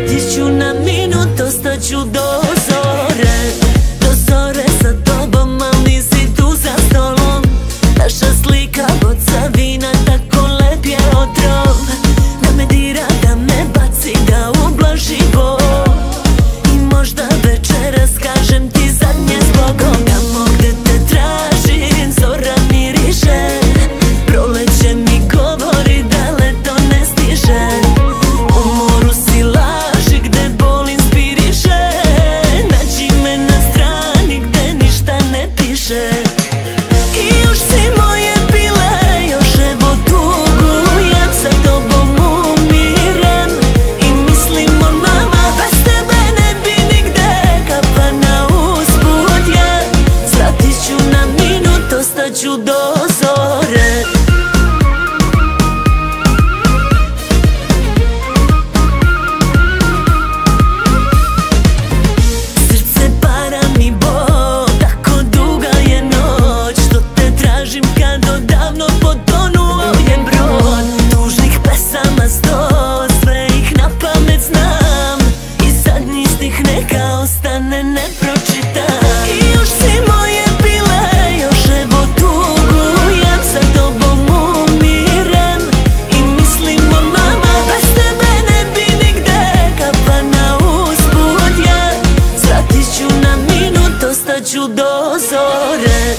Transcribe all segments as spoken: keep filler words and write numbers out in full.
Svratit ću na minut, ostaću do zore. Do zore sa tobom, al nisi tu za stolom. Naša slika, boca vina, tako lep je otrov. Da me dira, da me baci, da ublaži bol. I možda večeras kažem ti zadnje zbogom. Tamo gde te tražim, zora miriše. Proleće mi govori da leto ne stiže. U moru si laži gde bol inspiriše. Nađi me na strani gde ništa ne piše. I još si moje bile, još evo tugujem. Sa tobom umirem i mislim o nama. Bez tebe ne bi nigde, kapa na usput je. Svratit ću na minut, ostaću do zore. Srce para mi bol, tako duga je noć. Što te tražim kad odavno potonuo je brod. Tužnih pesama sto, sve ih na pamet znam. I zadnji stih neka ostane nepročitan. I još si moje bile, još evo tugujem. Sa tobom umirem i mislim o nama. Bez tebe ne bi nigde, kapa na usput je. Svratit ću na minut, ostaću do zore.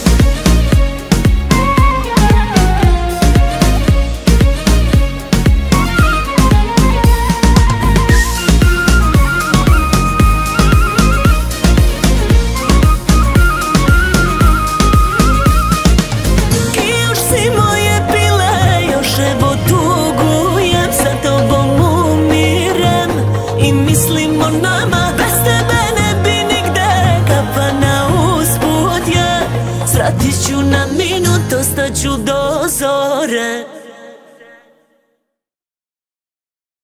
I još si moje bile, još evo tugujem. Sa tobom umirem i mislim o nama. Bez tebe ne bi nigde, kapa na usput je. Svratit ću na minut, ostaću do zore.